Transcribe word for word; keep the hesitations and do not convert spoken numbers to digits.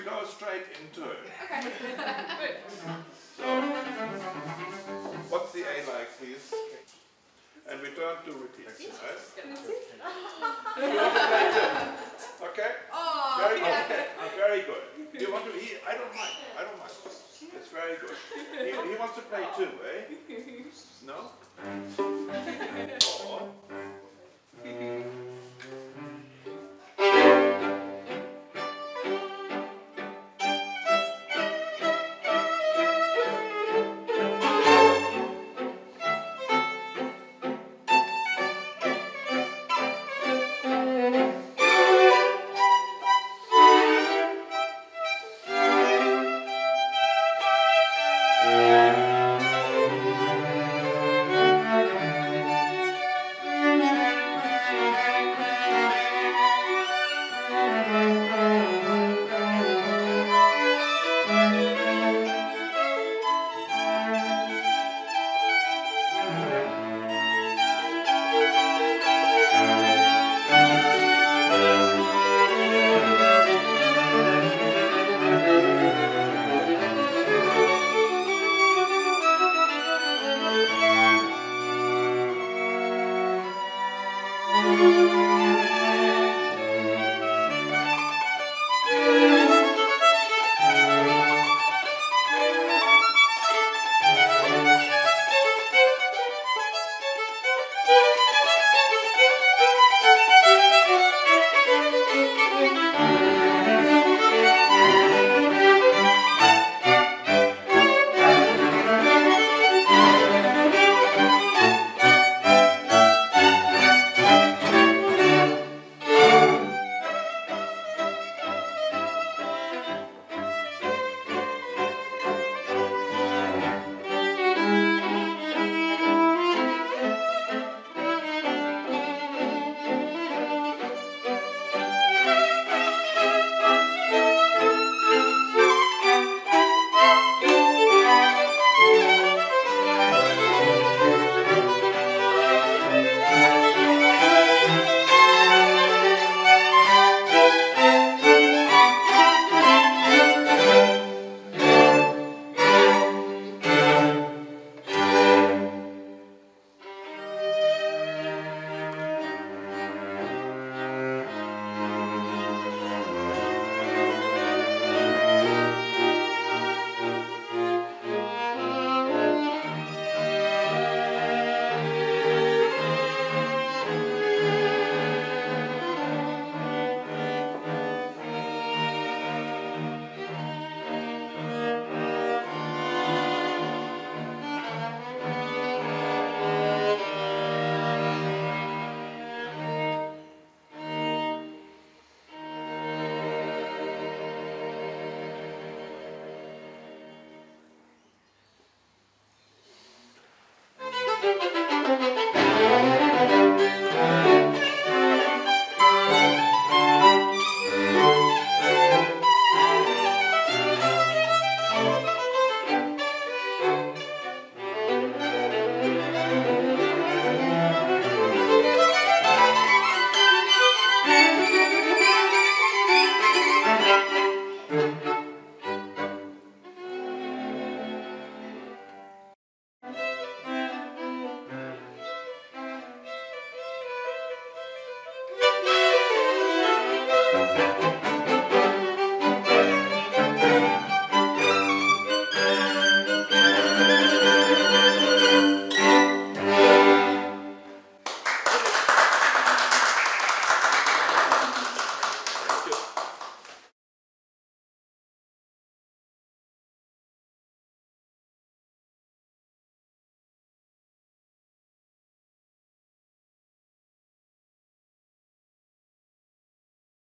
go straight into it. Okay. Good. So, what's the A like, please? And we turn to repeat. Right? You want to play too? Okay? Oh, very yeah. good. Very good. You want to? He, I don't mind. I don't mind. It's very good. He, he wants to play too, eh? No? Oh. Thank you.